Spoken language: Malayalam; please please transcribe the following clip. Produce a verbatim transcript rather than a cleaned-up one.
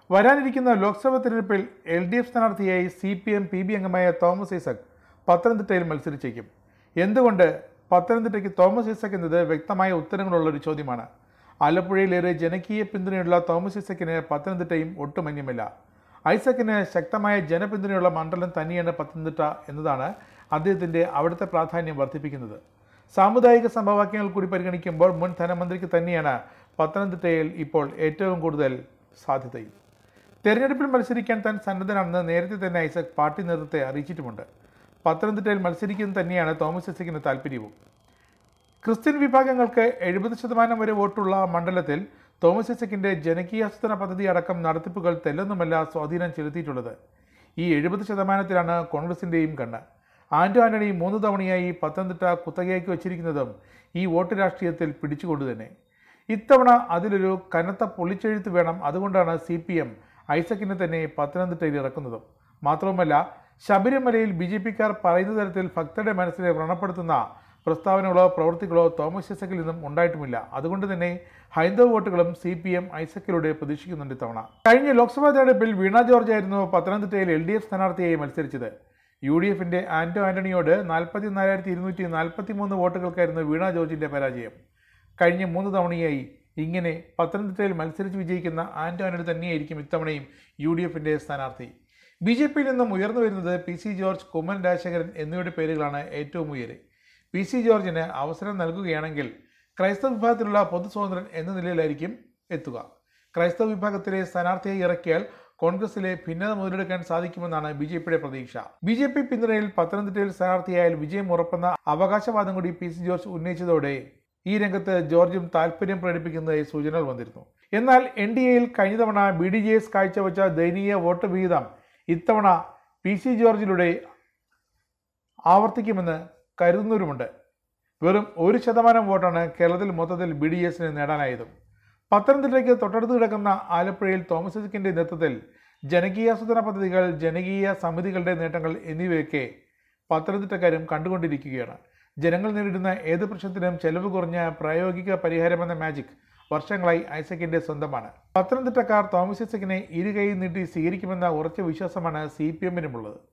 വരാനിരിക്കുന്ന ലോക്സഭാ തെരഞ്ഞെടുപ്പിൽ എൽ ഡി എഫ് സ്ഥാനാർത്ഥിയായി C P M P B അംഗമായ തോമസ് ഐസക് പത്തനംതിട്ടയിൽ മത്സരിച്ചേക്കും. എന്തുകൊണ്ട് പത്തനംതിട്ടയ്ക്ക് തോമസ് ഐസക് എന്നത് വ്യക്തമായ ഉത്തരങ്ങളുള്ള ഒരു ചോദ്യമാണ്. ആലപ്പുഴയിലേറെ ജനകീയ പിന്തുണയുള്ള തോമസ് ഐസക്കിന് പത്തനംതിട്ടയും ഒട്ടുമന്യമല്ല. ഐസക്കിന് ശക്തമായ ജനപിന്തുണയുള്ള മണ്ഡലം തന്നെയാണ് പത്തനംതിട്ട എന്നതാണ് അദ്ദേഹത്തിൻ്റെ അവിടുത്തെ പ്രാധാന്യം വർദ്ധിപ്പിക്കുന്നത്. സാമുദായിക സമവാക്യങ്ങൾ കൂടി പരിഗണിക്കുമ്പോൾ മുൻ ധനമന്ത്രിക്ക് തന്നെയാണ് പത്തനംതിട്ടയിൽ ഇപ്പോൾ ഏറ്റവും കൂടുതൽ സാധ്യതയും. തെരഞ്ഞെടുപ്പിൽ മത്സരിക്കാൻ താൻ സന്നദ്ധനാണെന്ന് നേരത്തെ തന്നെ ഐസക് പാർട്ടി നേതൃത്വത്തെ അറിയിച്ചിട്ടുമുണ്ട്. പത്തനംതിട്ടയിൽ മത്സരിക്കുന്നത് തന്നെയാണ് തോമസ് ഐസക്കിന് താല്പര്യവും. ക്രിസ്ത്യൻ വിഭാഗങ്ങൾക്ക് എഴുപത് ശതമാനം വരെ വോട്ടുള്ള മണ്ഡലത്തിൽ തോമസ് ഐസക്കിൻ്റെ ജനകീയാസൂത്രണ പദ്ധതി അടക്കം നടത്തിപ്പുകൾ തെല്ലൊന്നുമല്ല സ്വാധീനം ചെലുത്തിയിട്ടുള്ളത്. ഈ എഴുപത് ശതമാനത്തിലാണ് കോൺഗ്രസിൻ്റെയും കണ്ണ്. ആന്റോ ആന്റണി മൂന്ന് തവണയായി പത്തനംതിട്ട കുത്തകയാക്കി വച്ചിരിക്കുന്നതും ഈ വോട്ട് രാഷ്ട്രീയത്തിൽ പിടിച്ചുകൊണ്ട് തന്നെ. ഇത്തവണ അതിലൊരു കനത്ത പൊളിച്ചെഴുത്ത് വേണം. അതുകൊണ്ടാണ് സി പി എം ഐസക്കിനെ തന്നെ പത്തനംതിട്ടയിൽ ഇറക്കുന്നതും. മാത്രവുമല്ല, ശബരിമലയിൽ ബി ജെ പിക്കാർ പറയുന്ന തരത്തിൽ ഭക്തരുടെ മനസ്സിനെ വ്രണപ്പെടുത്തുന്ന പ്രസ്താവനകളോ പ്രവൃത്തികളോ തോമസ് ഐസക്കിൽ നിന്നും ഉണ്ടായിട്ടുമില്ല. അതുകൊണ്ട് തന്നെ ഹൈന്ദവ വോട്ടുകളും സി പി എം ഐസക്കിലൂടെ പ്രതീക്ഷിക്കുന്നുണ്ട് ഇത്തവണ. കഴിഞ്ഞ ലോക്സഭാ തെരഞ്ഞെടുപ്പിൽ വീണ ജോർജ് ആയിരുന്നു പത്തനംതിട്ടയിൽ എൽ ഡി എഫ് സ്ഥാനാർത്ഥിയായി മത്സരിച്ചത്. യു ഡി എഫിൻ്റെ ആന്റോ ആന്റണിയോട് നാൽപ്പത്തി നാലായിരത്തി ഇരുന്നൂറ്റി നാൽപ്പത്തി മൂന്ന് വോട്ടുകൾക്കായിരുന്നു വീണ ജോർജിൻ്റെ പരാജയം. കഴിഞ്ഞ മൂന്ന് തവണയായി ഇങ്ങനെ പത്തനംതിട്ടയിൽ മത്സരിച്ച് വിജയിക്കുന്ന ആന്റോ ആന്റണി തന്നെയായിരിക്കും ഇത്തവണയും യു ഡി എഫിൻ്റെ സ്ഥാനാർത്ഥി. ബി ജെ പിയിൽ നിന്നും ഉയർന്നു വരുന്നത് പി സി ജോർജ്, കുമ്മൻ രാജശേഖരൻ എന്നിവരുടെ പേരുകളാണ് ഏറ്റവും ഉയരെ. പി സി ജോർജിന് അവസരം നൽകുകയാണെങ്കിൽ ക്രൈസ്തവ വിഭാഗത്തിലുള്ള പൊതു സ്വതന്ത്രൻ എന്ന നിലയിലായിരിക്കും എത്തുക. ക്രൈസ്തവ വിഭാഗത്തിലെ സ്ഥാനാർത്ഥിയെ ഇറക്കിയാൽ കോൺഗ്രസിലെ ഭിന്നത മുതലെടുക്കാൻ സാധിക്കുമെന്നാണ് ബി ജെ പിയുടെ പ്രതീക്ഷ. ബി ജെ പി പിന്തുണയിൽ പത്തനംതിട്ടയിൽ സ്ഥാനാർത്ഥിയായാൽ വിജയം ഉറപ്പെന്ന അവകാശവാദം കൂടി പി സി ജോർജ് ഉന്നയിച്ചതോടെ ഈ രംഗത്ത് ജോർജും താല്പര്യം പ്രകടിപ്പിക്കുന്നതായി സൂചനകൾ വന്നിരുന്നു. എന്നാൽ എൻ ഡി എയിൽ കഴിഞ്ഞ തവണ ബി ഡി ജെ എസ് കാഴ്ചവെച്ച ദയനീയ വോട്ട് വിഹിതം ഇത്തവണ പി സി ജോർജിലൂടെ ആവർത്തിക്കുമെന്ന് കരുതുന്നവരുമുണ്ട്. വെറും ഒരു ശതമാനം വോട്ടാണ് കേരളത്തിൽ മൊത്തത്തിൽ ബി ഡി എസിന് നേടാനായതും. പത്തനംതിട്ടയ്ക്ക് തൊട്ടടുത്ത് കിടക്കുന്ന ആലപ്പുഴയിൽ തോമസ് ഐസക്കിൻ്റെ നേതൃത്വത്തിൽ ജനകീയാസൂത്രണ പദ്ധതികൾ, ജനകീയ സമിതികളുടെ നേട്ടങ്ങൾ എന്നിവയൊക്കെ പത്തനംതിട്ടക്കാരും കണ്ടുകൊണ്ടിരിക്കുകയാണ്. ജനങ്ങൾ നേരിടുന്ന ഏത് പ്രശ്നത്തിനും ചെലവ് കുറഞ്ഞ പ്രായോഗിക പരിഹാരമെന്ന മാജിക് വർഷങ്ങളായി ഐസക്കിൻ്റെ സ്വന്തമാണ്. പത്തനംതിട്ടക്കാർ തോമസ് ഐസക്കിനെ ഇരുകൈ നീട്ടി സ്വീകരിക്കുമെന്ന ഉറച്ച വിശ്വാസമാണ് സി പി എമ്മിനുമുള്ളത്.